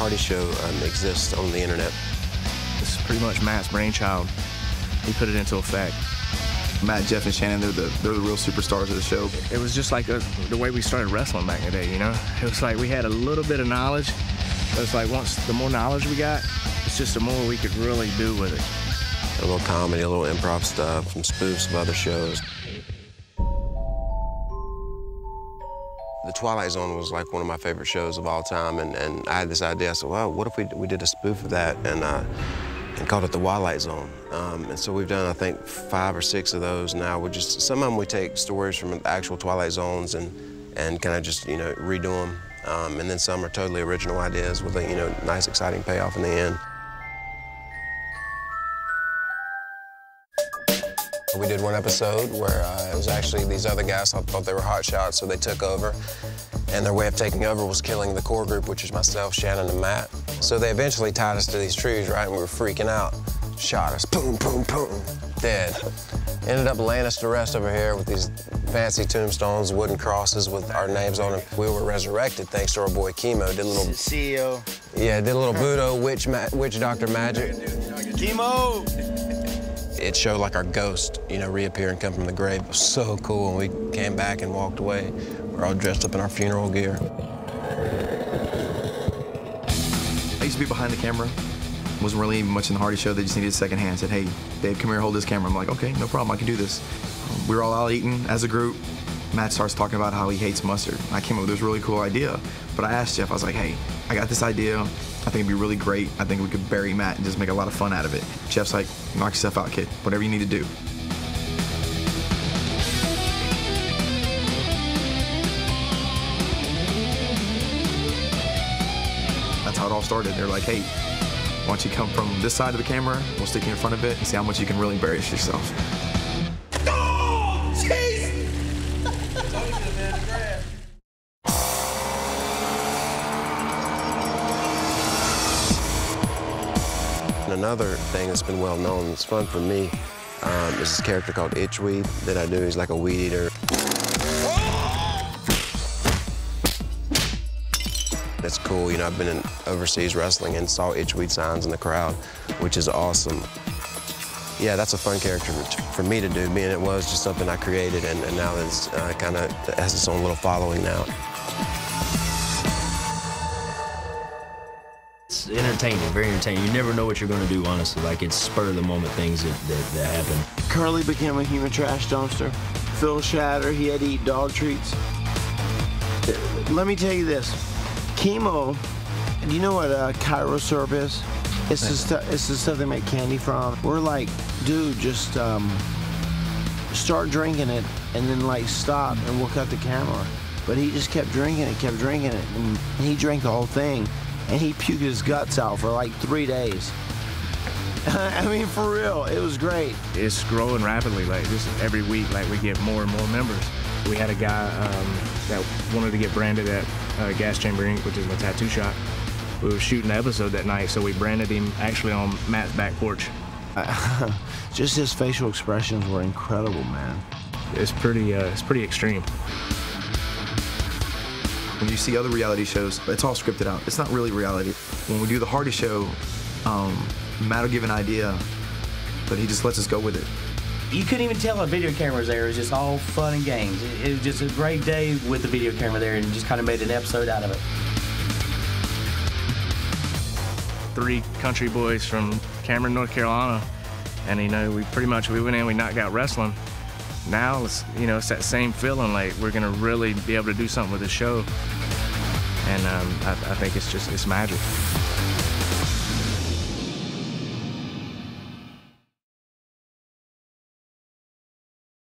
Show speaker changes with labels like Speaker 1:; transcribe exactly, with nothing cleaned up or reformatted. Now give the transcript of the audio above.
Speaker 1: Hardy Show um, exists on the internet.
Speaker 2: This is pretty much Matt's brainchild. He put it into effect.
Speaker 3: Matt, Jeff, and Shannon, they're the, they're the real superstars of the show.
Speaker 2: It was just like a, the way we started wrestling back in the day, you know? It was like we had a little bit of knowledge, but it's like once the more knowledge we got, it's just the more we could really do with it.
Speaker 1: A little comedy, a little improv stuff, some spoofs of other shows. The Twilight Zone was like one of my favorite shows of all time, and, and I had this idea. I said, well, what if we, we did a spoof of that and, uh, and called it The Twilight Zone? Um, and so we've done, I think, five or six of those now. We just, some of them we take stories from the actual Twilight Zones and, and kind of just, you know, redo them. Um, and then some are totally original ideas with a, you know, nice, exciting payoff in the end. We did one episode where uh, it was actually these other guys thought they were hot shots, so they took over. And their way of taking over was killing the core group, which is myself, Shannon, and Matt. So they eventually tied us to these trees, right? And we were freaking out. Shot us, boom, boom, boom, dead. Ended up laying us to rest over here with these fancy tombstones, wooden crosses with our names on them. We were resurrected thanks to our boy Chemo. Did a little
Speaker 4: C E O.
Speaker 1: Yeah, did a little voodoo witch, ma witch doctor magic.
Speaker 4: Chemo.
Speaker 1: It showed like our ghost, you know, reappear and come from the grave. It was so cool. When we came back and walked away, we were all dressed up in our funeral gear.
Speaker 3: I used to be behind the camera. Wasn't really even much in the Hardy Show. They just needed a second hand. Said, hey, Dave, come here, hold this camera. I'm like, okay, no problem, I can do this. Um, we were all out eating as a group. Matt starts talking about how he hates mustard. I came up with this really cool idea, but I asked Jeff, I was like, hey, I got this idea. I think it'd be really great. I think we could bury Matt and just make a lot of fun out of it. Jeff's like, knock yourself out, kid. Whatever you need to do. That's how it all started. They're like, hey, why don't you come from this side of the camera, we'll stick you in front of it and see how much you can really embarrass yourself.
Speaker 4: Oh, jeez!
Speaker 1: Another thing that's been well known, it's fun for me, um, is this character called Itchweed that I do. He's like a weed eater. That's cool, you know, I've been in overseas wrestling and saw Itchweed signs in the crowd, which is awesome. Yeah, that's a fun character for me to do, being it was just something I created, and, and now it's uh, kind of has its own little following now.
Speaker 5: It's entertaining, very entertaining. You never know what you're going to do, honestly. Like, it's spur-of-the-moment things that, that, that happen.
Speaker 4: Curly became a human trash dumpster. Phil Shatter, he had to eat dog treats. Let me tell you this. Chemo, do you know what uh, Cairo syrup is? It's the, stu it's the stuff they make candy from. We're like, dude, just um, start drinking it and then like stop and we'll cut the camera. But he just kept drinking it, kept drinking it, and he drank the whole thing. And he puked his guts out for like three days. I mean, for real, it was great.
Speaker 2: It's growing rapidly, like just every week, like we get more and more members. We had a guy um, that wanted to get branded at uh, Gas Chamber Incorporated, which is my tattoo shop. We were shooting the episode that night, so we branded him actually on Matt's back porch.
Speaker 4: Just his facial expressions were incredible, man.
Speaker 2: It's pretty, uh, it's pretty extreme.
Speaker 3: When you see other reality shows, it's all scripted out. It's not really reality. When we do the Hardy Show, um, Matt will give an idea, but he just lets us go with it.
Speaker 6: You couldn't even tell a video camera was there. It was just all fun and games. It, it was just a great day with the video camera there, and just kind of made an episode out of it.
Speaker 2: Three country boys from Cameron, North Carolina, and you know, we pretty much we went in, we knocked out wrestling. Now it's, you know, it's that same feeling, like we're gonna really be able to do something with the show, and um, I, I think it's just it's magic.